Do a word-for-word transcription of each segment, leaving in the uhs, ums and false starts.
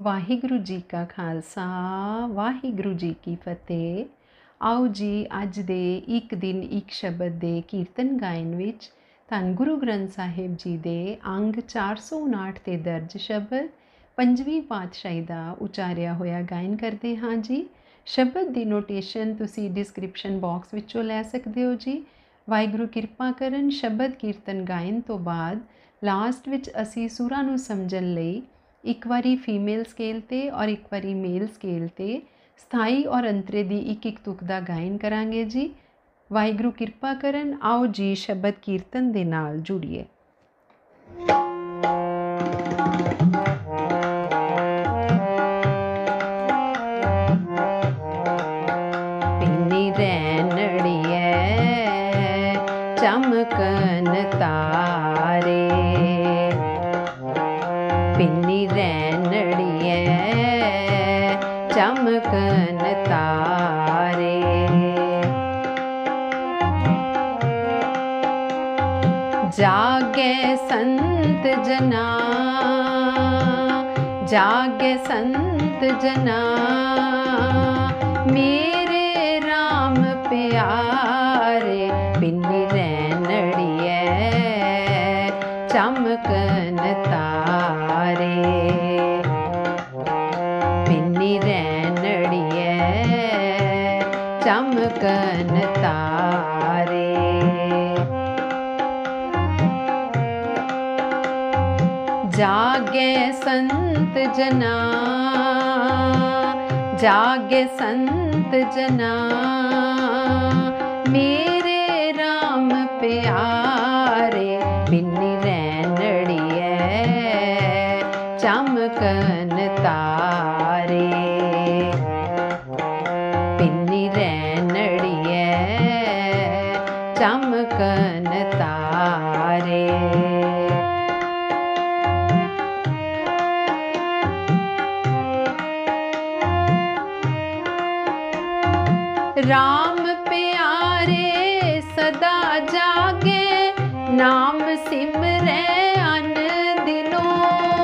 वाहिगुरु जी का खालसा वाहिगुरु जी की फतेह। आओ जी अज दे एक दिन एक शब्द दे कीर्तन गायन विच धन गुरु ग्रंथ साहिब जी दे अंग चार सौ उनाहठ ते दर्ज शब्द पंजवीं पातशाही का उचारिया होया गायन करते हाँ जी। शब्द की नोटेशन तुसी डिस्क्रिप्शन बॉक्स विचों लै सकते हो जी। वाहिगुरु किरपा करन शब्द कीर्तन गायन तो बाद लास्ट विच असी सुरां नूं समझण लई एक बारी फीमेल स्केल ते और एक बारी मेल स्केल ते स्थाई और अंतरे दी एक एक तुक दा गायन करांगे जी। वाहिगुरु किरपा करन। आओ जी शब्द कीर्तन दे नाल जुड़िए। पिन्नी रैनड़िए चमकन तारे, पिन्नी रैनड़िए चमकन तारे। जागे संत जना, जागे संत जना मेरे राम प्यारे। पिन्नी रैनड़िए चमकन तारे, पिन्नी रैनड़िए चमकन तारे। जागे संत जना, जागे संत जना मेरे राम प्यारे। पिन्नी रैनड़िए चमकन तारे, पिन्नी रैनड़िए चमकन तारे। राम प्यारे सदा जागे नाम सिमरे अन दिनों।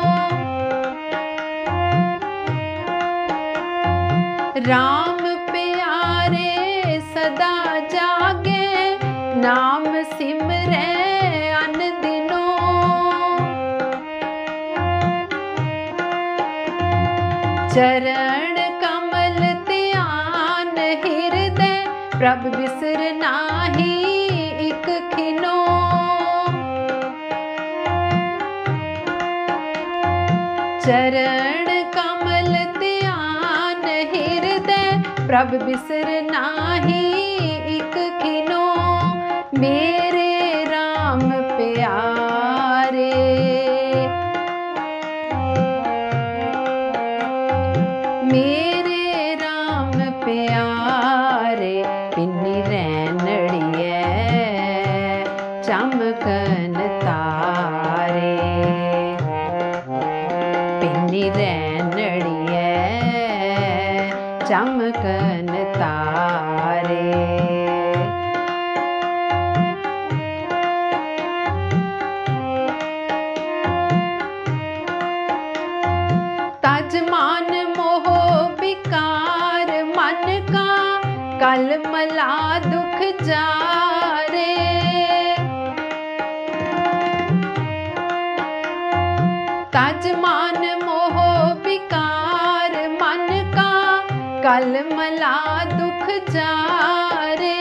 राम प्यारे सदा जागे नाम सिमरे अन दिनों। चरण कमल ध्यान हिरदे प्रभ बिसर नाही एक खिनो। चरण कमल ध्यान हिरदे प्रभ बिसर नाही एक खिनो। मेरे राम प्यारे, मेरे राम प्यारे। पिन्नी रैनड़िए चमकन तारे, पिन्नी रैनड़िए चमकन तारे। तजमान मोह विकार मन का कल मला दुख जारे। तजमान मोह विकार मन का कल मला दुख जारे।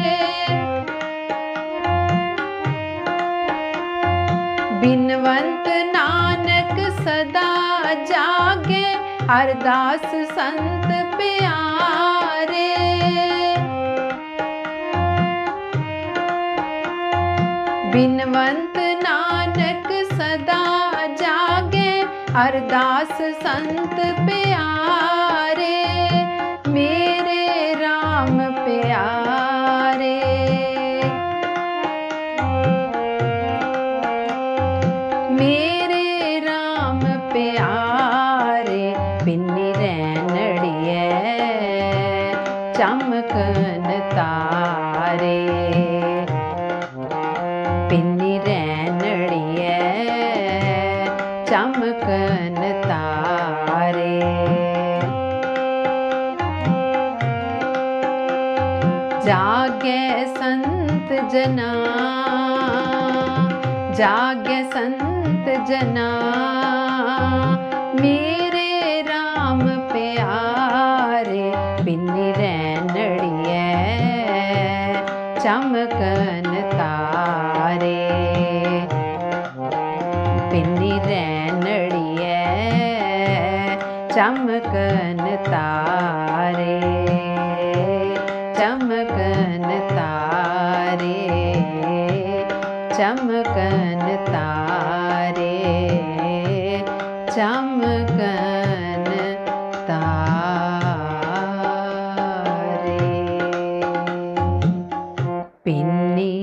बिनवंत नानक सदा जागे अरदास संत प्यारे। बिनवंत नानक सदा जागे अरदास संत प्यारे। मेरे राम प्यारे, मेरे राम प्यारे। पिन्नी रैनड़िए चमकन तारे, पिन्नी रैनड़िए चमकन तारे। जागे संत जना, जागे संत जना, मेरे राम प्यारे, पिन्नी रैनड़िए चमकन तारे, पिन्नी रैनड़िए चमकन तारे, चमकन तारे, चमकन तारे, चमकन तारे। पिन्नी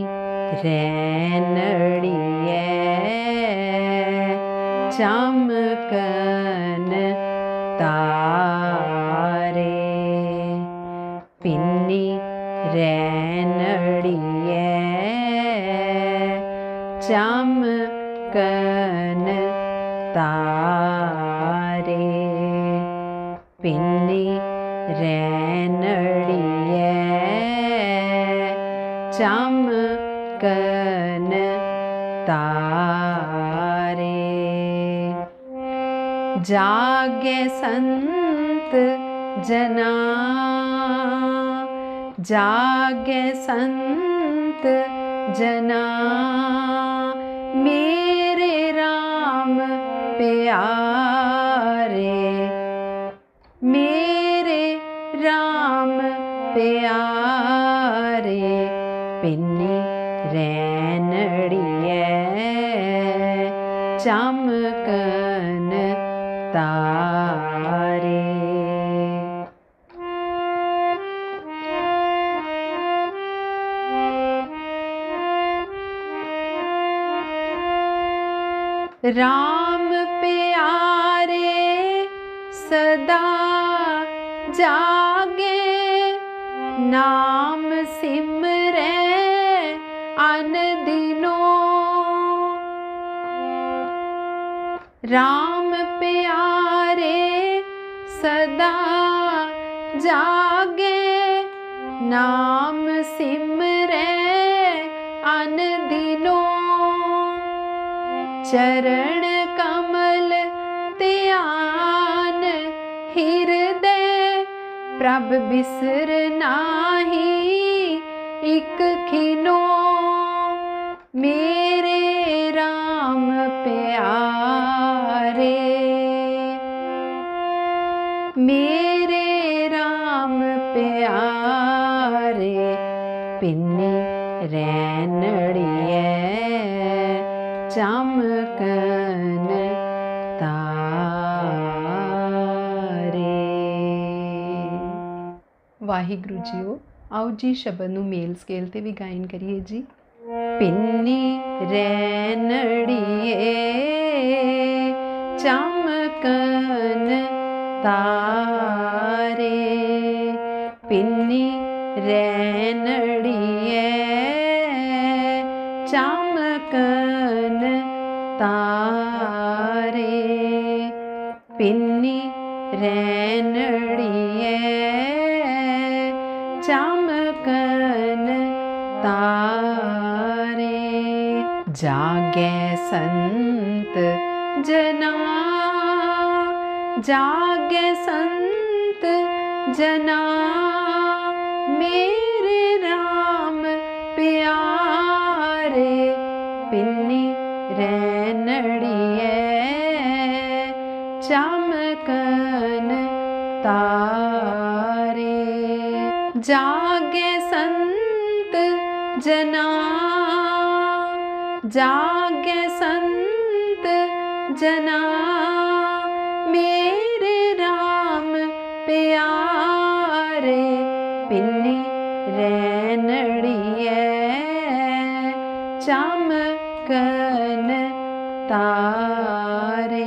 रैनड़िए चमकन तारे, पिन्नी रैनड़िए चमकन तारे, पिन्नी रैनड़िए चमकन तारे। जागे संत जना, जागे संत जना, मेरे राम प्यारे, मेरे राम प्यारे, पिन्नी रैनड़िए चमकन तारे। राम प्यारे सदा जागे, नाम सिमरे अन दिनों, राम प्यारे सदा जागे, नाम सिमरे अन दिनों, चरण कमल ध्यान हृदय, प्रभ बिसर नाही इक खिनो, मेरे राम प्यारे, मेरे राम प्यारे, पिन्नी रैनड़िए चमकन तारे। वाहिगुरु जीओ, आओ जी शब्द नूं मेल स्केल ते भी गायन करिए जी। पिन्नी रैनड़िए चमकन तारे, पिन्नी रैनड़िए चमकन तारे, पिन्नी रैनड़िए चमकन तारे। जागे संत जना, जागे संत जना, मेरे राम प्यारे, पिन्नी रैनड़िए चमकन तारे। जागे संत जना, जागे संत जना, मेरे राम प्यारे, पिन्नी रैनड़िए चमकन तारे।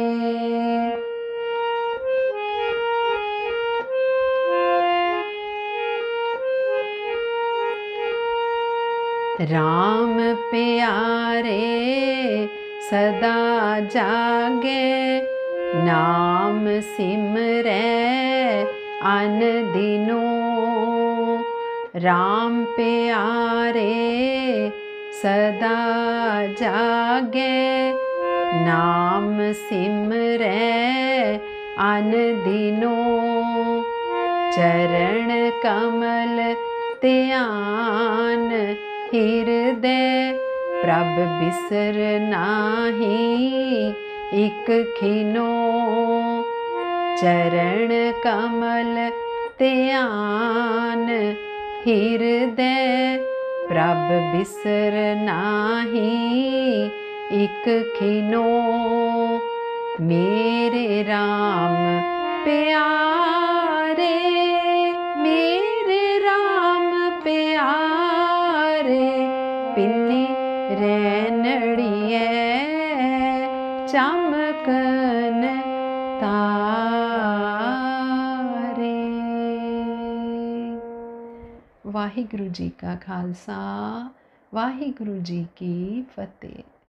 राम प्यारे सदा जागे, नाम सिमरे अन दिनों, राम प्यारे सदा जागे, नाम सिमरै अन दिनों, चरण कमल ध्यान हिरदय, प्रभ बिसर नाही इक खिनो, चरण कमल ध्यान हिरदय, प्रभ बिसर नाही इक खिनो, मेरे राम प्यारे, मेरे राम प्यारे, पिन्नी रैनड़िए चमकन तारे। वाहिगुरु जी का खालसा, वाहिगुरु जी की फतेह।